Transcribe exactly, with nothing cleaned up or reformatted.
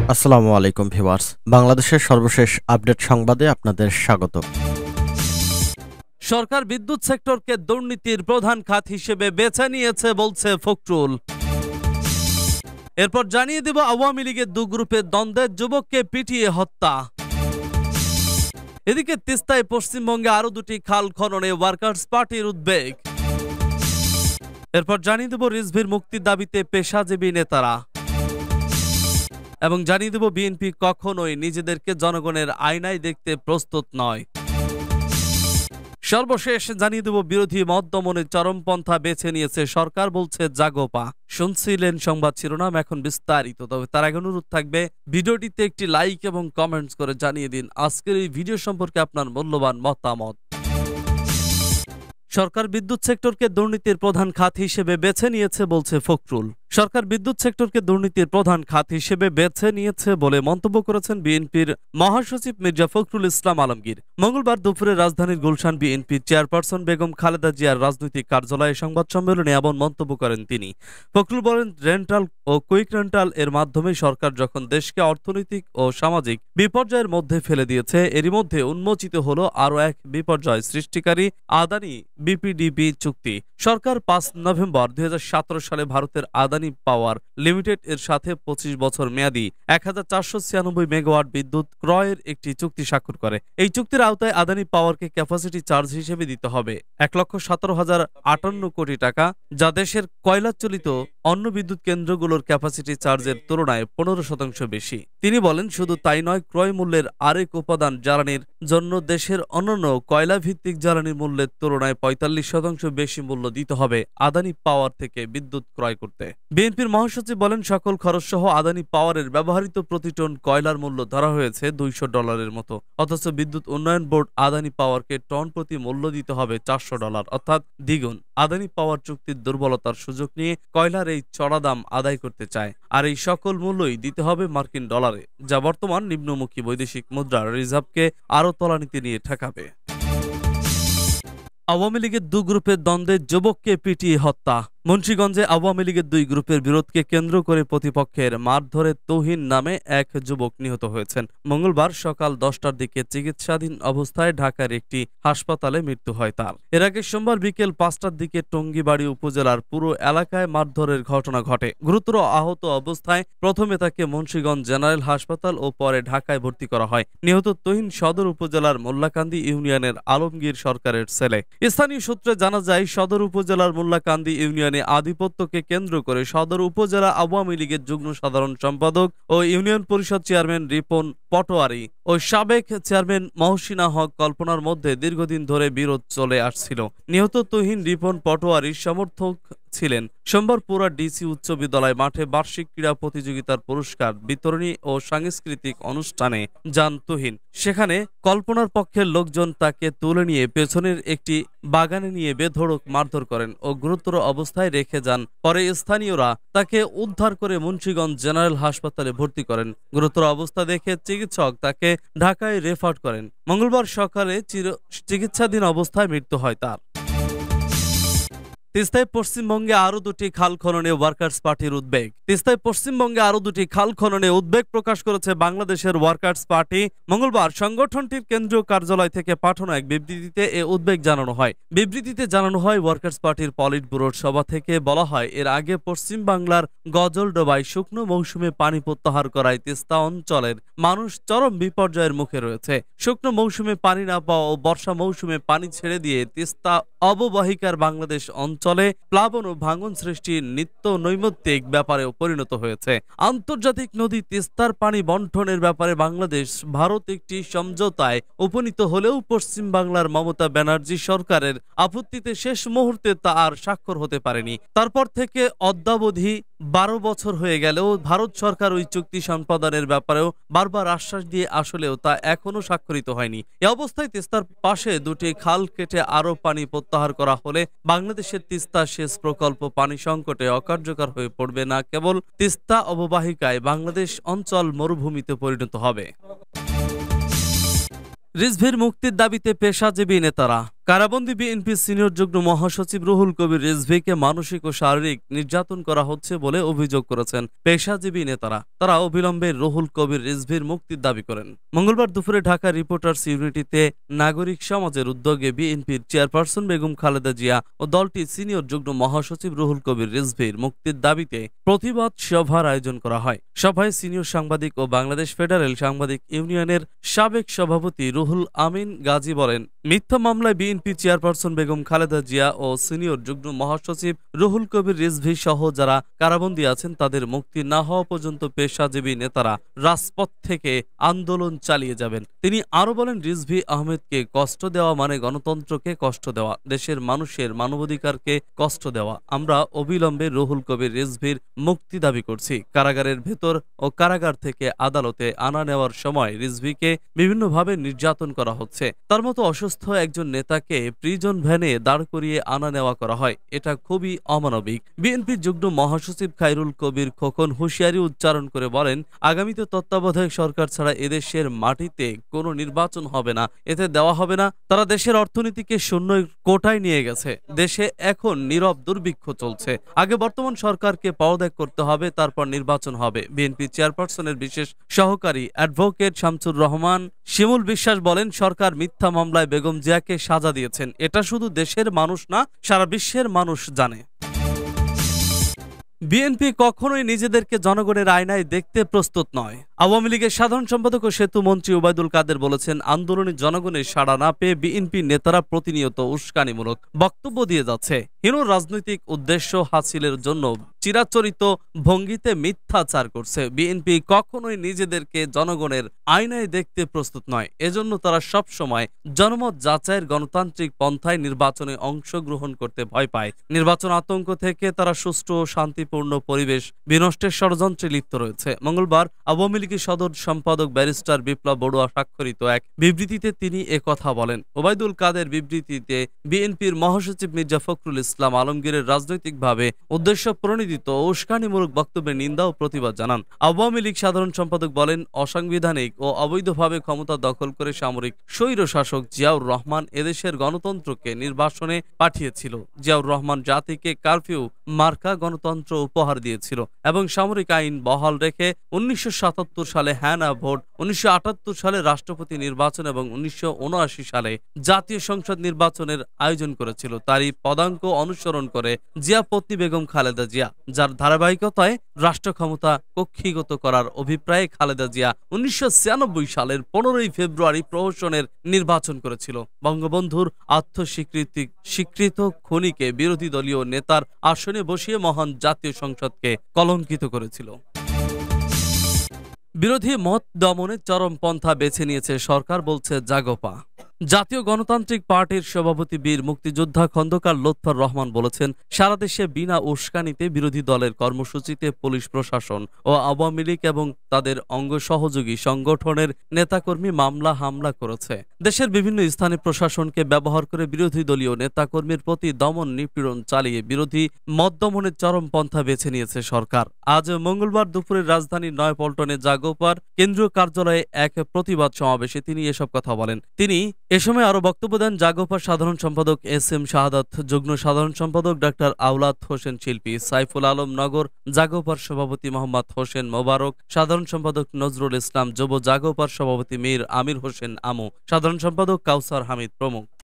আসসালামু আলাইকুম ভিউয়ার্স, বাংলাদেশের সর্বশেষ আপডেট সংবাদে আপনাদের স্বাগত। সরকার বিদ্যুৎ সেক্টরকে দুর্নীতির প্রধান খাত হিসেবে বেছে নিয়েছে বলছে ফখরুল। এরপর জানিয়ে দেব আওয়ামী লীগের দু গ্রুপের দ্বন্দ্বে যুবককে পিটিয়ে হত্যা। এদিকে তিস্তায় পশ্চিমবঙ্গে আরো দুটি খাল খননে ওয়ার্কার্স পার্টির উদ্বেগ। এরপর জানিয়ে দেব রিজভির মুক্তির দাবিতে পেশাজীবী নেতারা এবং জানিয়ে দেব বিএনপি কখনোই নিজেদেরকে জনগণের আয়নায় দেখতে প্রস্তুত নয়। সর্বশেষ জানিয়ে দেব বিরোধী মত দমনের চরমপন্থা বেছে নিয়েছে সরকার বলছে জাগোপা। শুনছিলেন সংবাদ শিরোনাম, এখন বিস্তারিত। তবে তার আগে অনুরোধ থাকবে ভিডিওটিতে একটি লাইক এবং কমেন্টস করে জানিয়ে দিন আজকের এই ভিডিও সম্পর্কে আপনার মূল্যবান মতামত। সরকার বিদ্যুৎ সেক্টরকে দুর্নীতির প্রধান খাত হিসেবে বেছে নিয়েছে বলছে ফখরুল। সরকার বিদ্যুৎ সেক্টরকে দুর্নীতির প্রধান খাত হিসেবে বেছে নিয়েছে বলে মন্তব্য করেছেন বিএনপির মহাসচিব মির্জা ফখরুল ইসলাম আলমগীর। মঙ্গলবার দুপুরে রাজধানীর গুলশান বিএনপির চেয়ারপারসন বেগম খালেদা জিয়ার রাজনৈতিক কার্যালয়ে সংবাদ সম্মেলনে এমন মন্তব্য করেন তিনি। ফখরুল বলেন, রেন্টাল ও কুইক রেন্টাল এর মাধ্যমে সরকার যখন দেশকে অর্থনৈতিক ও সামাজিক বিপর্যয়ের মধ্যে ফেলে দিয়েছে, এরই মধ্যে উন্মোচিত হলো আরও এক বিপর্যয় সৃষ্টিকারী আদানি বিপিডিবি চুক্তি। সরকার পাঁচ নভেম্বর দুই হাজার সতেরো সালে ভারতের আদানি পাওয়ার লিমিটেড এর সাথে পঁচিশ বছর মেয়াদী এক হাজার চারশো ছিয়ানব্বই মেগাওয়াট বিদ্যুৎ ক্রয়ের একটি চুক্তি স্বাক্ষর করে। এই চুক্তির আওতায় আদানি পাওয়ারকে ক্যাপাসিটি চার্জ হিসেবে দিতে হবে এক লক্ষ সতেরো হাজার আটান্ন কোটি টাকা, যা দেশের কয়লাচালিত অন্য বিদ্যুৎ কেন্দ্রগুলোর ক্যাপাসিটি চার্জের তুলনায় পনেরো শতাংশ বেশি। তিনি বলেন, শুধু তাই নয়, ক্রয় মূল্যের আরেক উপাদান জ্বালানির জন্য দেশের অন্যান্য কয়লা ভিত্তিক জ্বালানির মূল্যের তুলনায় পঁয়তাল্লিশ শতাংশ বেশি মূল্য দিতে হবে আদানি পাওয়ার থেকে বিদ্যুৎ ক্রয় করতে। বিএনপির মহাসচিব বলেন, সকল খরচ সহ আদানি পাওয়ারের ব্যবহৃত প্রতি টন কয়লার মূল্য ধরা হয়েছে দুইশো ডলারের মতো, অথচ বিদ্যুৎ উন্নয়ন বোর্ড আদানি পাওয়ারকে টন প্রতি মূল্য দিতে হবে চারশো ডলার, অর্থাৎ দ্বিগুণ। আদানি পাওয়ার চুক্তির দুর্বলতার সুযোগ নিয়ে কয়লার এই চড়া দাম আদায় করতে চায়, আর এই সকল মূল্যই দিতে হবে মার্কিন ডলারে, যা বর্তমান নিম্নমুখী বৈদেশিক মুদ্রার রিজার্ভকে আরও তলানিতে নিয়ে ঠেকাবে। আওয়ামী লীগের দু গ্রুপের দ্বন্দ্বে যুবককে পিটিয়ে হত্যা। মুন্সিগঞ্জে আওয়ামী লীগের দুই গ্রুপের বিরোধকে কেন্দ্র করে প্রতিপক্ষের মারধরে তৌহিন নামে এক যুবক নিহত হয়েছেন। মঙ্গলবার সকাল দশটার দিকে চিকিৎসাধীন অবস্থায় ঢাকার একটি হাসপাতালে মৃত্যু হয় তার। এর আগে সোমবার বিকেল পাঁচটার দিকে টঙ্গীবাড়ি উপজেলার পুরো এলাকায় মারধরের ঘটনা ঘটে। গুরুতর আহত অবস্থায় প্রথমে তাকে মুন্সিগঞ্জ জেনারেল হাসপাতাল ও পরে ঢাকায় ভর্তি করা হয়। নিহত তৌহিন সদর উপজেলার মোল্লাকান্দি ইউনিয়নের আলমগীর সরকারের ছেলে। স্থানীয় সূত্রে জানা যায়, সদর উপজেলার মোল্লাকান্দি ইউনিয়নে আধিপত্যকে কেন্দ্র করে সদর উপজেলা আওয়ামী লীগের যুগ্ম সাধারণ সম্পাদক ও ইউনিয়ন পরিষদ চেয়ারম্যান রিপন পটোয়ারি ও সাবেক চেয়ারম্যান মহসিনা হক কল্পনার মধ্যে দীর্ঘদিন ধরে বিরোধ চলে আসছিল। নিহত তৌহিন রিপন পটোয়ারির সমর্থক ছিলেন। সোমবার পুরা ডিসি উচ্চ বিদ্যালয় মাঠে বার্ষিক ক্রীড়া প্রতিযোগিতার পুরস্কার বিতরণী ও সাংস্কৃতিক অনুষ্ঠানে যান তৌহিন। সেখানে কল্পনার পক্ষের লোকজন তাকে তুলে নিয়ে পেছনের একটি বাগানে নিয়ে বেধড়ক মারধর করেন ও গুরুতর অবস্থায় রেখে যান। পরে স্থানীয়রা তাকে উদ্ধার করে মুন্সিগঞ্জ জেনারেল হাসপাতালে ভর্তি করেন। গুরুতর অবস্থা দেখে চিকিৎসক তাকে ঢাকায় রেফার করেন। মঙ্গলবার সকালে চিকিৎসাধীন অবস্থায় মৃত্যু হয় তার। তিস্তায় পশ্চিমবঙ্গে আরো দুটি খাল খননে ওয়ার্কার্স পার্টির উদ্বেগ। তিস্তায় পশ্চিমবঙ্গে আরো দুটি খাল খননে উদ্বেগ প্রকাশ করেছে বাংলাদেশের ওয়ার্কার্স পার্টি। মঙ্গলবার সংগঠনটির কেন্দ্রীয় কার্যালয় থেকে পাঠানো এক বিবৃতিতে এ উদ্বেগ জানানো হয়। বিবৃতিতে জানানো হয়, ওয়ার্কার্স পার্টির পলিট ব্যুরোর সভা থেকে বলা হয়, এর আগে পশ্চিম বাংলার গজলডোবায় শুকনো মৌসুমে পানি প্রত্যাহার করায় তিস্তা অঞ্চলের মানুষ চরম বিপর্যয়ের মুখে রয়েছে। শুকনো মৌসুমে পানি না পাওয়া ও বর্ষা মৌসুমে পানি ছেড়ে দিয়ে তিস্তা অববাহিকার বাংলাদেশ অঞ্চলে প্লাবন ও ভাঙন সৃষ্টির নিত্য নৈমিত্তিক ব্যাপারেও পরিণত হয়েছে। আন্তর্জাতিক নদী তিস্তার পানি বন্টনের ব্যাপারে বাংলাদেশ ভারত একটি সমঝোতায় উপনীত হলেও পশ্চিম বাংলার মমতা ব্যানার্জি সরকারের আপত্তিতে শেষ মুহূর্তে তা আর স্বাক্ষর হতে পারেনি। তারপর থেকে অদ্যাবধি বারো বছর হয়ে গেলেও ভারত সরকার ওই চুক্তি সম্পাদনের ব্যাপারেও বারবার আশ্বাস দিয়ে আসলেও তা এখনো স্বাক্ষরিত হয়নি। এ অবস্থায় তিস্তার পাশে দুটি খাল কেটে আরো পানি প্রত্যাহার করা হলে বাংলাদেশের তিস্তা সেচ প্রকল্প পানি সংকটে অকার্যকর হয়ে পড়বে না, কেবল তিস্তা অববাহিকায় বাংলাদেশ অঞ্চল মরুভূমিতে পরিণত হবে। রিজভির মুক্তির দাবিতে পেশাজীবী নেতারা। কারাবন্দী বিএনপি সিনিয়র যুগ্ম মহাসচিব রুহুল কবির রিজভীকে মানসিক ও শারীরিক নির্যাতন করা হচ্ছে বলে অভিযোগ করেছেন পেশাজীবী নেতারা। তারা অবিলম্বে রুহুল কবির রিজভীর মুক্তির দাবি করেন। মঙ্গলবার দুপুরে ঢাকা রিপোর্টার্স ইউনিটিতে নাগরিক সমাজের উদ্যোগে বিএনপির চেয়ারপারসন বেগম খালেদা জিয়া ও দলটির সিনিয়র যুগ্ম মহাসচিব রুহুল কবির রিজভীর মুক্তির দাবিতে প্রতিবাদ সভার আয়োজন করা হয়। সভায় সিনিয়র সাংবাদিক ও বাংলাদেশ ফেডারেল সাংবাদিক ইউনিয়নের সাবেক সভাপতি রুহুল আমিন গাজী বলেন, মিথ্যা মামলায় বিএনপি চেয়ারপারসন বেগম খালেদা জিয়া ও সিনিয়র যুগ্ম মহাসচিব রুহুল কবির রিজভী সহ যারা কারাবন্দী আছেন তাদের মুক্তি না হওয়া পর্যন্ত পেশাজীবী নেতারা রাজপথ থেকে আন্দোলন চালিয়ে যাবেন। তিনি আরো বলেন, রিজভী আহমেদকে কষ্ট দেওয়া মানে গণতন্ত্রকে কষ্ট দেওয়া, দেশের মানুষের মানবাধিকারকে কষ্ট দেওয়া। আমরা অবিলম্বে রুহুল কবির রিজভীর মুক্তি দাবি করছি। কারাগারের ভেতর ও কারাগার থেকে আদালতে আনা নেওয়ার সময় রিজভীকে বিভিন্নভাবে নির্যাতন করা হচ্ছে। তার মতো অসুস্থ একজন নেতাকে প্রিজন ভ্যানে দাঁড় করিয়ে আনা নেওয়া করা হয়, এটা খুবই অমানবিক। বিএনপির যুগ্ম মহাসচিব খায়রুল কবির খোকন হুঁশিয়ারি উচ্চারণ করে বলেন, আগামীতে তত্ত্বাবধায়ক সরকার ছাড়া এদেশের মাটিতে কোনো নির্বাচন হবে না, এতে দেওয়া হবে না। তারা দেশের অর্থনীতিকে শূন্য কোটায় নিয়ে গেছে। দেশে এখন নীরব দুর্ভিক্ষ চলছে। আগে বর্তমান সরকারকে পদত্যাগ করতে হবে, তারপর নির্বাচন হবে। বিএনপি চেয়ারপারসনের বিশেষ সহকারী অ্যাডভোকেট শামসুর রহমান শিমুল বিশ্বাস বলেন, সরকার মিথ্যা মামলায় বেগম জিয়াকে সাজা দিয়েছেন। এটা শুধু দেশের মানুষ না, সারা বিশ্বের মানুষ জানে। বিএনপি কখনোই নিজেদেরকে জনগণের আয়নায় দেখতে প্রস্তুত নয়। আওয়ামী লীগের সাধারণ সম্পাদক ও সেতু মন্ত্রী ওবায়দুল কাদের বলেছেন, আন্দোলনে জনগণের সাড়া না পেয়ে বিএনপি নেতারা প্রতিনিয়ত উস্কানিমূলক বক্তব্য দিয়ে যাচ্ছে। হীন রাজনৈতিক উদ্দেশ্য হাসিলের জন্য চিরাচরিত ভঙ্গিতে মিথ্যাচার করছে। বিএনপি কখনোই নিজেদেরকে জনগণের আয়নায় দেখতে প্রস্তুত নয়। এজন্য তারা সব সময় জনমত যাচাইয়ের গণতান্ত্রিক পন্থায় নির্বাচনে অংশগ্রহণ করতে ভয় পায়। নির্বাচন আতঙ্ক থেকে তারা সুষ্ঠু ও শান্তিপূর্ণ পরিবেশ বিনষ্টের ষড়যন্ত্রে লিপ্ত রয়েছে। মঙ্গলবার আওয়ামী লীগের সদর সম্পাদক ব্যারিস্টার বিপ্লব বড়ুয়া স্বাক্ষরিত এক বিবৃতিতে তিনি একথা বলেন। ওবায়দুল কাদের বিবৃতিতে বিএনপির মহাসচিব মির্জা ফখরুল ইসলাম আলমগীরের রাজনৈতিকভাবে উদ্দেশ্য প্রণোদিত উস্কানিমূলক বক্তব্যের নিন্দা ও প্রতিবাদ জানান। আওয়ামী লীগ সাধারণ সম্পাদক বলেন, অসাংবিধানিক ও অবৈধভাবে ক্ষমতা দখল করে সামরিক স্বৈর শাসক জিয়াউর রহমান এদেশের গণতন্ত্রকে নির্বাসনে পাঠিয়েছিল। জিয়াউর রহমান জাতিকে কারফিউ মার্কা গণতন্ত্র উপহার দিয়েছিল এবং সামরিক আইন বহাল রেখে উনিশশো সাতাত্তর সালে হ্যাঁ না ভোট, উনিশশো আটাত্তর সালে রাষ্ট্রপতি নির্বাচন এবং উনিশশো উনআশি সালে জাতীয় সংসদ নির্বাচনের আয়োজন করেছিল। তারই পদাঙ্ক অনুসরণ করে জিয়া পত্নী বেগম খালেদা জিয়া, যার ধারাবাহিকতায় রাষ্ট্র ক্ষমতা কক্ষিগত করার অভিপ্রায়ে খালেদা জিয়া উনিশশো ছিয়ানব্বই সালের পনেরোই ফেব্রুয়ারি প্রহসনের নির্বাচন করেছিল। বঙ্গবন্ধুর আত্মস্বীকৃতি স্বীকৃত খুনিকে বিরোধী দলীয় নেতার আসনে বসিয়ে মহান জাতীয় সংসদকে কলঙ্কিত করেছিল। বিরোধী মত দমনের চরম পন্থা বেছে নিয়েছে সরকার, বলছে জাগোপা। জাতীয় গণতান্ত্রিক পার্টির সভাপতি বীর মুক্তিযোদ্ধা খন্দকার লুৎফর রহমান বলেছেন, সারা দেশে বিনা উস্কানিতে বিরোধী দলের কর্মসূচিতে পুলিশ প্রশাসন ও আওয়ামী লীগ এবং তাদের অঙ্গ সহযোগী সংগঠনের নেতাকর্মী মামলা হামলা করেছে। দেশের বিভিন্ন স্থানে প্রশাসনকে ব্যবহার করে বিরোধী দলীয় নেতাকর্মীর প্রতি দমন নিপীড়ন চালিয়ে বিরোধী মত দমনের চরম পন্থা বেছে নিয়েছে সরকার। আজ মঙ্গলবার দুপুরে রাজধানীর নয়াপল্টনে জাগোপার কেন্দ্রীয় কার্যালয়ে এক প্রতিবাদ সমাবেশে তিনি এসব কথা বলেন। তিনি এ সময় আরো বক্তব্য দেন জাগোপার সাধারণ সম্পাদক এস এম শাহাদাত, যুগ্ম সাধারণ সম্পাদক ডাক্তার আওলাদ হোসেন শিল্পী, সাইফুল আলম নগর জাগোপার সভাপতি মোহাম্মদ হোসেন মোবারক, সাধারণ সম্পাদক নজরুল ইসলাম, যুব জাগোপার সভাপতি মীর আমির হোসেন আমু, সাধারণ সম্পাদক কাউসার হামিদ প্রমুখ।